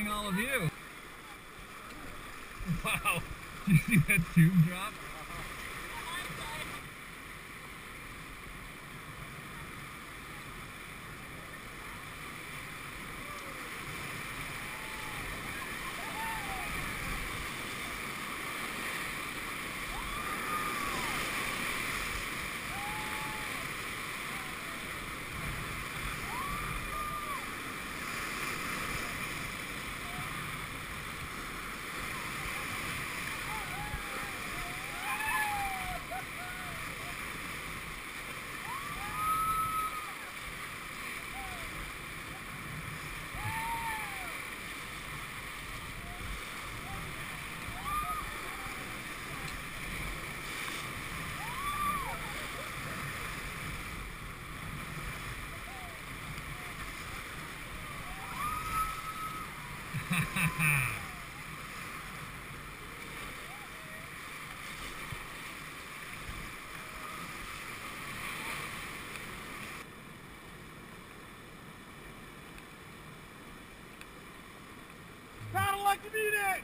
all of you. Wow. Did you see that tube drop? Paddle like you need it!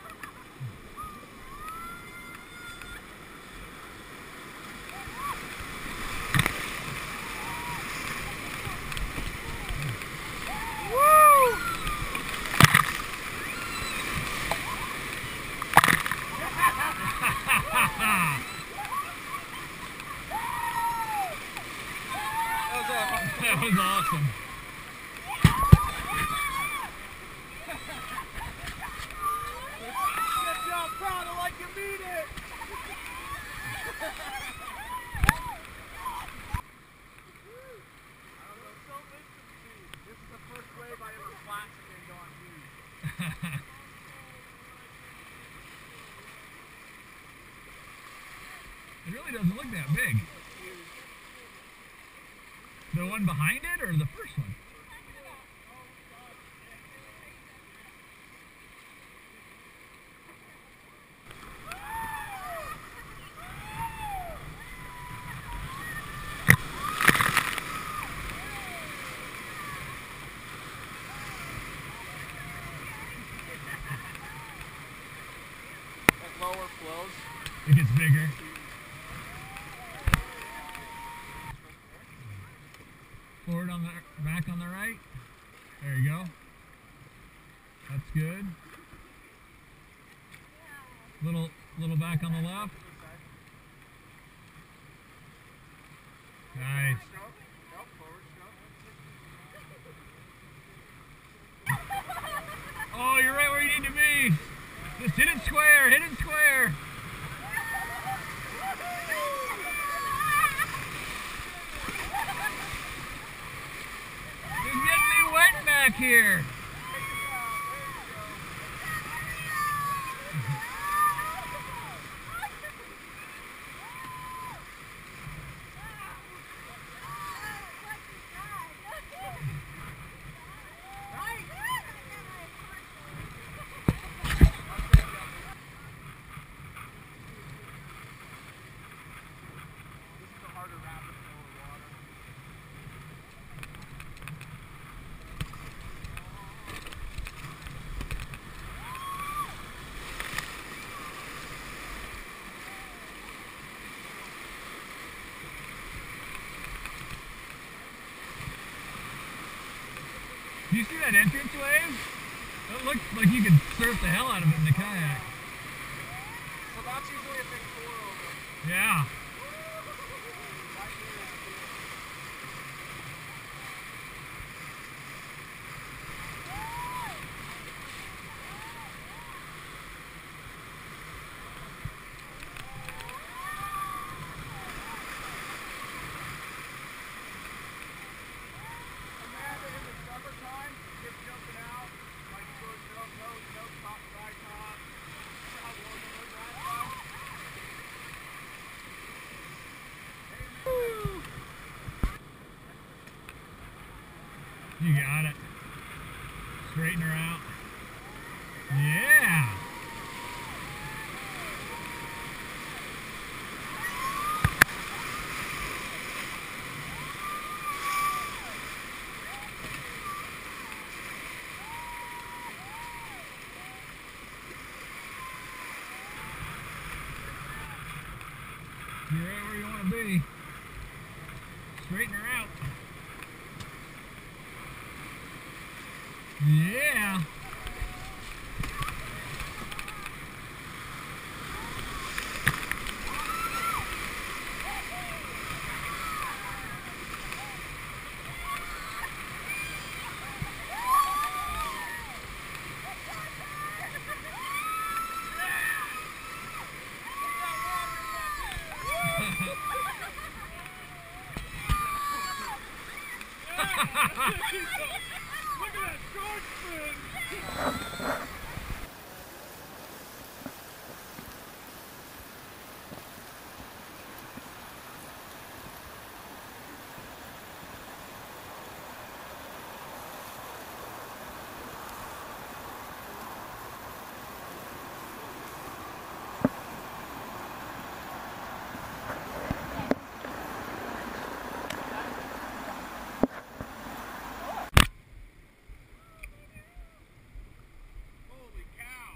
That was awesome. Good job, paddle like you mean it! This is the first wave I ever flashed and on huge. It really doesn't look that big. The one behind it or the first one? At lower flows. It gets bigger. Forward on the back on the right. There you go. That's good. Little back on the left. Nice. Oh, you're right where you need to be. Just hit it square. Hit it square. It's getting me wet back here. Do you see that entrance wave? It looks like you could surf the hell out of it in the kayak. So that's usually a big pour over. Yeah. You're right where you want to be. Straighten her out. Yeah. Look at that short spin! Holy cow!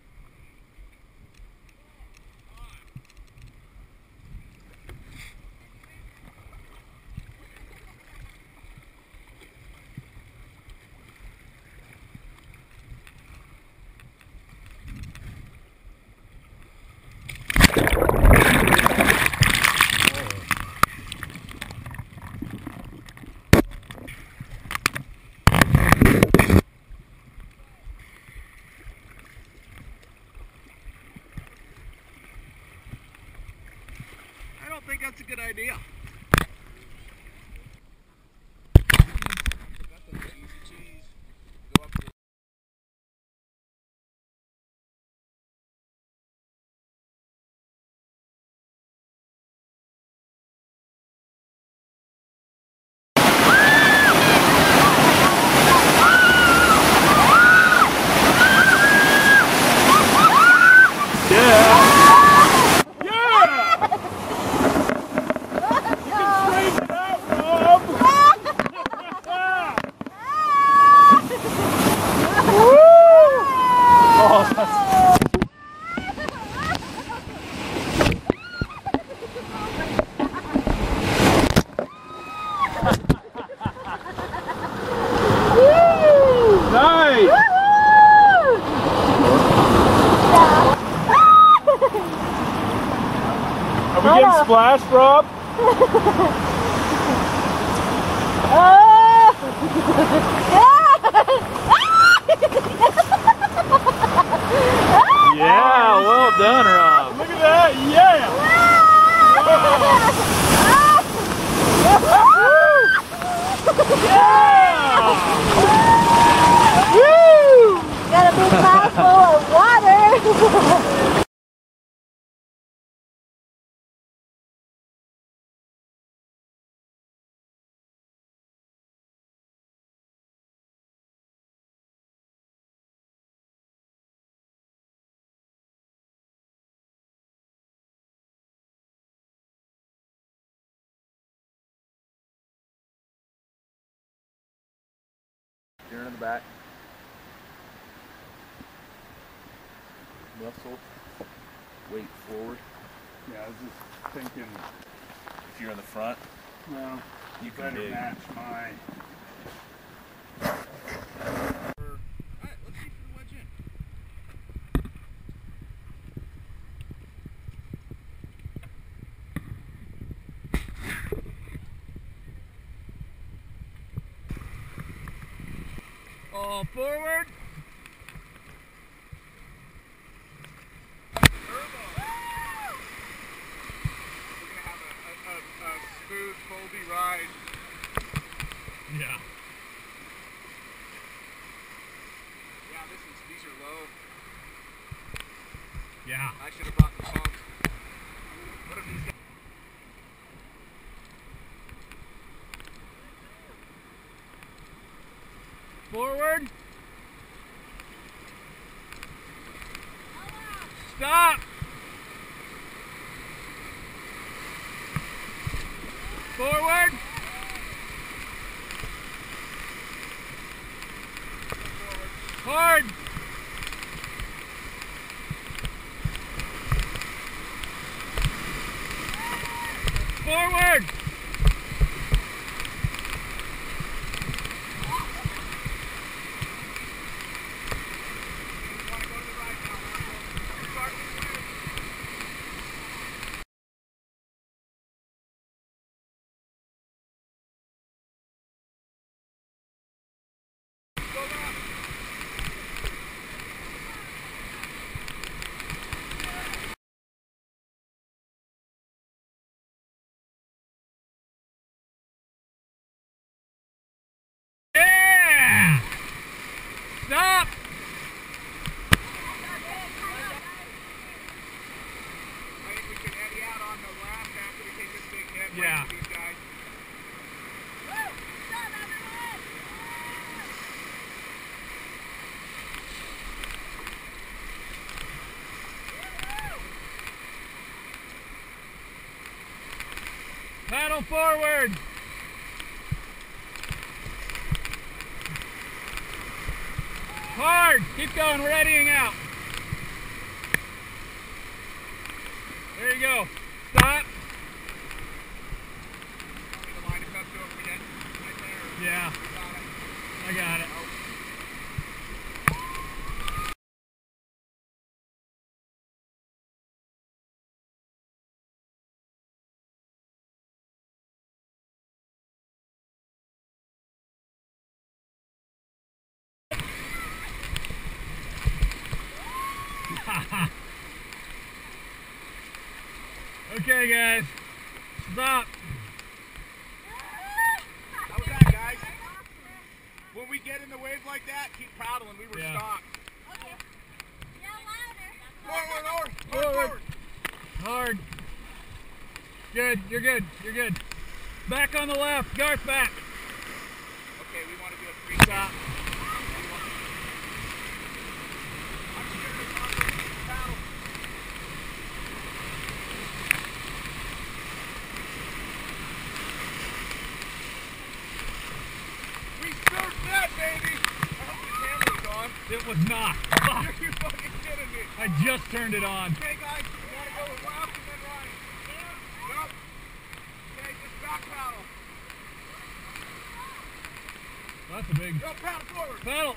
I don't think that's a good idea. Got the cheese. Go up to the Nice! Are we getting splashed, Rob? Yeah, well done, Rob. Look at that, yeah! Got a big mouthful of water. Turn in the back. Muscle. Weight forward. Yeah, I was just thinking, If you're in the front, well, you can better dig. match my... Alright, let's see if we can wedge in. All forward. We're gonna have a smooth, foldy ride. Yeah. Yeah, these are low. Yeah. I should have brought the pump. What if these guys... Forward. Stop. Forward. Hard. Forward! Yeah! Stop! I think we can eddy out on the left after we take this big hit. Yeah. These guys. Paddle forward! Hard! Keep going, we're eddying out. There you go. Stop. The line is up to him again. Right there. Yeah, We got it. I got it. Okay, guys. Stop. How was that, guys? When we get in the wave like that, keep paddling. We were Yeah. stopped. Okay. Yell Forward. Forward. Hard. Good, you're good, you're good. Back on the left, Garth back. Okay, we want to do a three Stop. I'm sure there's one paddle. We surfed that, baby! I hope the camera's on. It was not. Fuck. You're fucking kidding me. I just turned it on. Okay, guys, we want to go with left and then right. Go. Okay, just back paddle. That's a big Go paddle forward. paddle.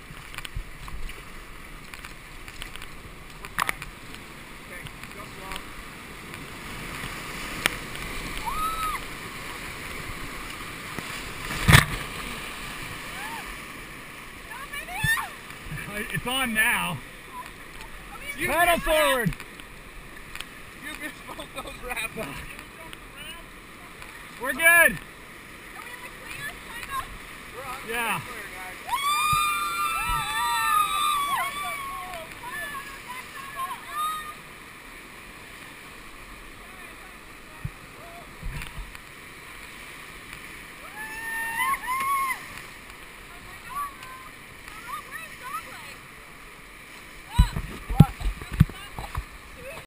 Okay, jump slow. It's on now. You Paddle missed forward. that. You missed both those wraps. We're good. We're on Yeah. clear.